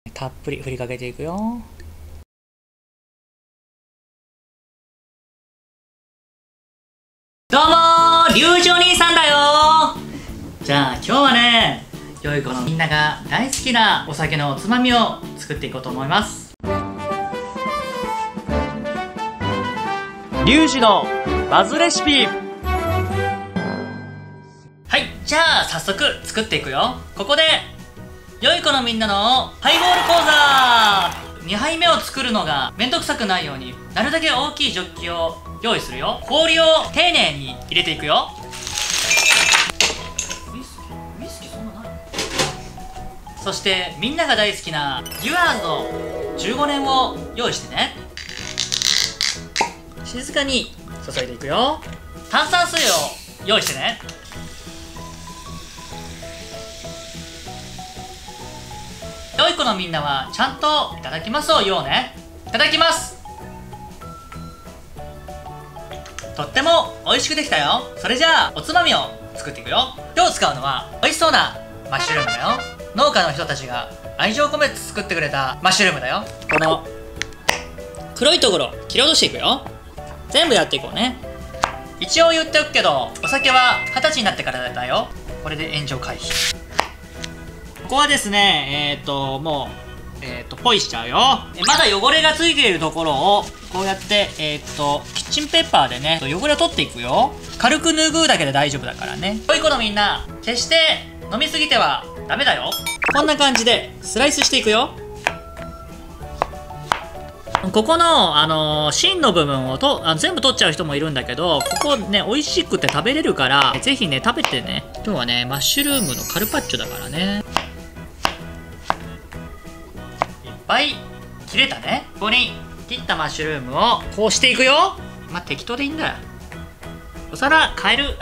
たっぷり振りかけていくよ。どうもー、リュウジお兄さんだよー。じゃあ今日はね、良い子のみんなが大好きなお酒のおつまみを作っていこうと思います。リュウジのバズレシピ。はい、じゃあ早速作っていくよ。ここで良い子のみんなのハイボール講座。2杯目を作るのがめんどくさくないように、なるだけ大きいジョッキを用意するよ。氷を丁寧に入れていくよ。ウイスキーそんなない。そしてみんなが大好きなデュアーズの15年を用意してね。静かに注いでいくよ。炭酸水を用意してね。良い子のみんなはちゃんといただきますを言おうね。いただきます。とっても美味しくできたよ。それじゃあおつまみを作っていくよ。今日使うのは美味しそうなマッシュルームだよ。農家の人たちが愛情込めて作ってくれたマッシュルームだよ。この黒いところ切り落としていくよ。全部やっていこうね。一応言っておくけど、お酒は20歳になってからだよ。これで炎上回避。ここはですね、もうポイしちゃうよ。まだ汚れがついているところをこうやってキッチンペーパーでね汚れを取っていくよ。軽く拭うだけで大丈夫だからね。良い子のみんな、決して飲みすぎてはダメだよ。こんな感じでスライスしていくよ。ここの芯の部分を全部取っちゃう人もいるんだけど、ここね美味しくて食べれるからぜひね食べてね。今日はねマッシュルームのカルパッチョだからね。いっぱい切れたね。ここに切ったマッシュルームをこうしていくよ。まあ適当でいいんだよ。お皿変える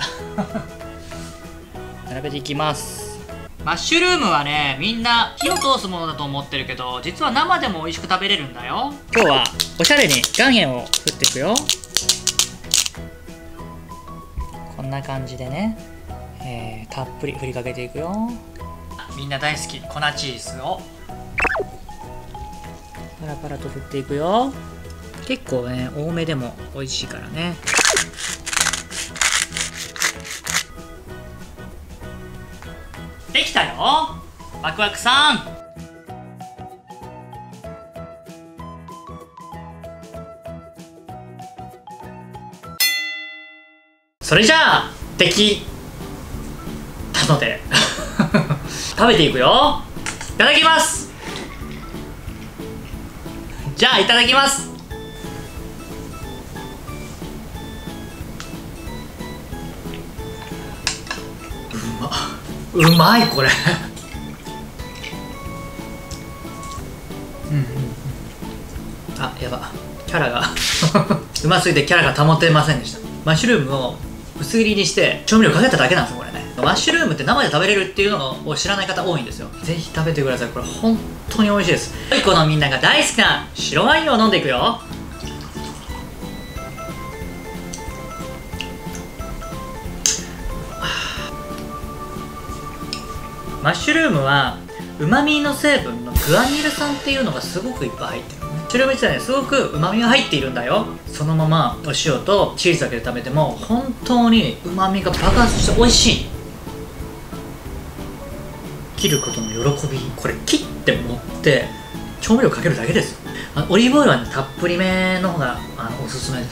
並べていきます。マッシュルームはねみんな火を通すものだと思ってるけど、実は生でも美味しく食べれるんだよ。今日はおしゃれに岩塩を振っていくよ。こんな感じでね、たっぷり振りかけていくよ。みんな大好き粉チーズをパラパラと振っていくよ。結構ね多めでも美味しいからね。できたよワクワクさん。それじゃあできたので食べていくよ。いただきます。じゃあいただきます。うまいこれあ、やば、キャラがうますぎてキャラが保てませんでした。マッシュルームを薄切りにして調味料かけただけなんですよこれね。マッシュルームって生で食べれるっていうのを知らない方多いんですよ。ぜひ食べてください。これ本当に美味しいです。良い子のみんなが大好きな白ワインを飲んでいくよ。マッシュルームはうまみの成分のグアニル酸っていうのがすごくいっぱい入ってる。マッシュルーム自体にすごくうまみが入っているんだよ。そのままお塩とチーズだけで食べても本当にうまみが爆発して美味しい。切ることの喜び、これ切って持って調味料かけるだけですよ。オリーブオイルは、ね、たっぷりめの方がおすすめです。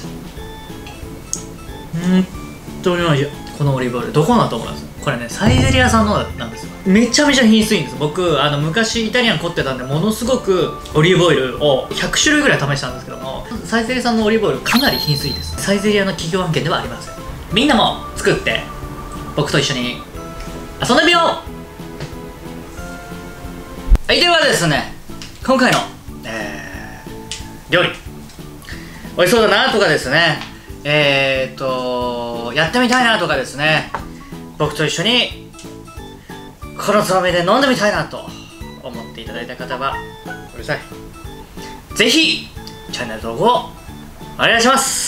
本当に美味しい。このオリーブオイルどこだと思います？これねサイゼリヤさんのなんですよ。めちゃめちゃ品質いいんです。僕昔イタリアン凝ってたんで、ものすごくオリーブオイルを100種類ぐらい試したんですけども、サイゼリヤさんのオリーブオイルかなり品質いいです。サイゼリヤの企業案件ではありません。みんなも作って僕と一緒に遊んでみよう。はい、ではですね、今回の、料理美味しそうだなとかですね、やってみたいなとかですね、僕と一緒にこのつまみで飲んでみたいなと思っていただいた方はうるさい、ぜひチャンネル登録をお願いします。